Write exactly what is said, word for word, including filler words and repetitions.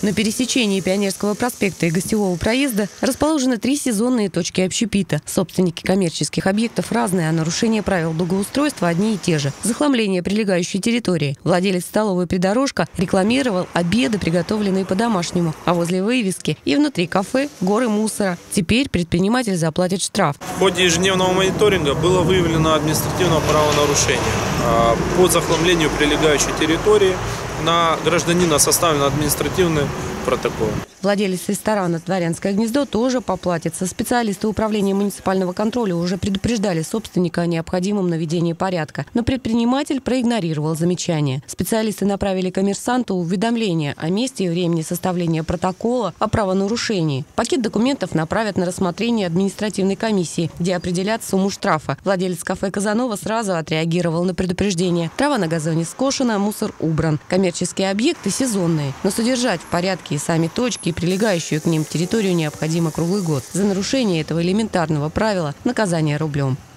На пересечении Пионерского проспекта и Гостевого проезда расположены три сезонные точки общепита. Собственники коммерческих объектов разные, а нарушения правил благоустройства одни и те же. Захламление прилегающей территории. Владелец столовой «Придорожка» рекламировал обеды, приготовленные по-домашнему, а возле вывески и внутри кафе горы мусора. Теперь предприниматель заплатит штраф. В ходе ежедневного мониторинга было выявлено административное правонарушение по захламлению прилегающей территории. На гражданина составлен административный протокол. Владелец ресторана «Дворянское гнездо» тоже поплатится. Специалисты управления муниципального контроля уже предупреждали собственника о необходимом наведении порядка. Но предприниматель проигнорировал замечание. Специалисты направили коммерсанту уведомление о месте и времени составления протокола о правонарушении. Пакет документов направят на рассмотрение административной комиссии, где определят сумму штрафа. Владелец кафе «Казанова» сразу отреагировал на предупреждение. Трава на газоне скошена, мусор убран. Коммерческие объекты сезонные, но содержать в порядке и сами точки, и прилегающую к ним территорию необходимо круглый год. За нарушение этого элементарного правила наказание рублем.